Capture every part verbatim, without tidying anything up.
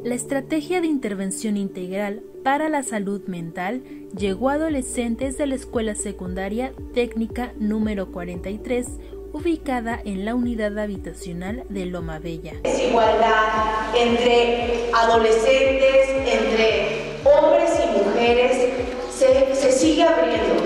La estrategia de intervención integral para la salud mental llegó a adolescentes de la Escuela Secundaria Técnica número cuarenta y tres, ubicada en la unidad habitacional de Loma Bella. Desigualdad entre adolescentes, entre hombres y mujeres, se, se sigue abriendo.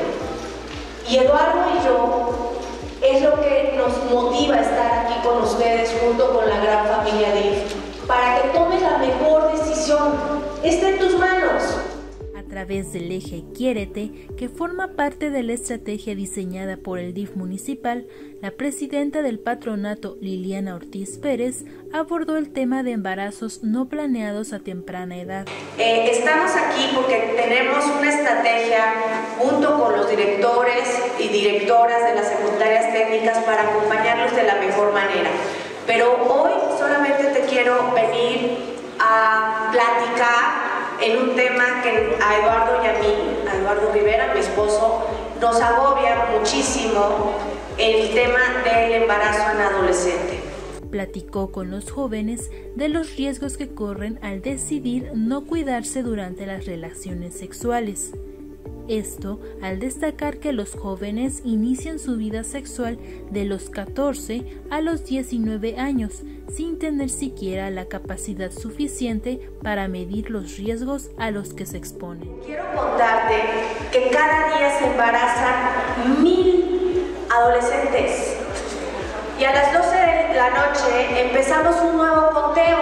Y Eduardo y yo es lo que nos motiva a estar aquí con ustedes junto con la gran familia D I F, para que tomes la mejor decisión. Está en tus manos. A través del eje Quiérete, que forma parte de la estrategia diseñada por el D I F municipal, la presidenta del patronato, Liliana Ortiz Pérez, abordó el tema de embarazos no planeados a temprana edad. Eh, estamos aquí porque tenemos una estrategia junto con los directores y directoras de las secundarias técnicas para acompañarlos de la mejor manera. Pero hoy solamente te quiero venir a platicar en un tema que a Eduardo y a mí, a Eduardo Rivera, mi esposo, nos agobia muchísimo, el tema del embarazo en adolescente. Platicó con los jóvenes de los riesgos que corren al decidir no cuidarse durante las relaciones sexuales. Esto al destacar que los jóvenes inician su vida sexual de los catorce a los diecinueve años, sin tener siquiera la capacidad suficiente para medir los riesgos a los que se exponen. Quiero contarte que cada día se embarazan mil adolescentes y a las doce de la noche empezamos un nuevo conteo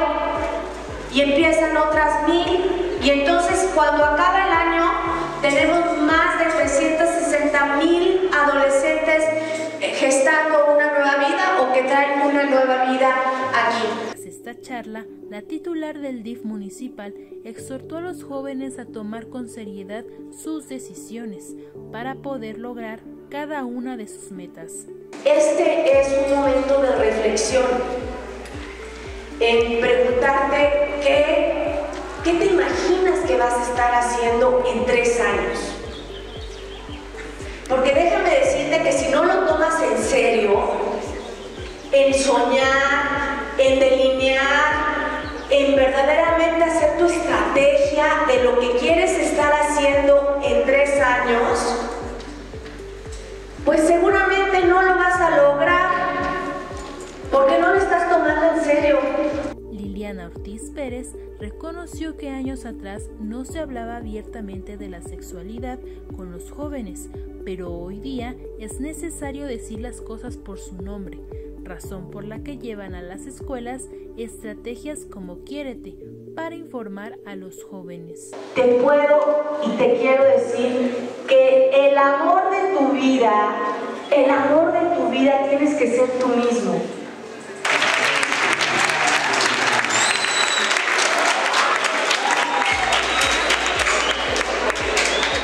y empiezan otras mil, y entonces cuando acaba el año tenemos más de trescientos sesenta mil adolescentes gestando una nueva vida o que traen una nueva vida aquí. Tras esta charla, la titular del D I F municipal exhortó a los jóvenes a tomar con seriedad sus decisiones para poder lograr cada una de sus metas. Este es un momento de reflexión, en preguntarte qué, qué te imaginas que vas a estar haciendo en tres años. Porque déjame decirte que si no lo tomas en serio, en soñar, en delinear, en verdaderamente hacer tu estrategia de lo que quieres estar haciendo en tres años, pues seguramente no lo vas a lograr, porque no lo estás tomando en serio. Liliana Ortiz Pérez reconoció que años atrás no se hablaba abiertamente de la sexualidad con los jóvenes, pero hoy día es necesario decir las cosas por su nombre, razón por la que llevan a las escuelas estrategias como Quiérete para informar a los jóvenes. Te puedo y te quiero decir que el amor de tu vida, el amor de tu vida tienes que ser tú mismo.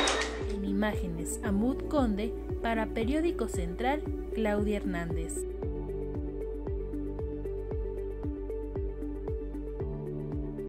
Imágenes Amud Conde para Periódico Central, Claudia Hernández.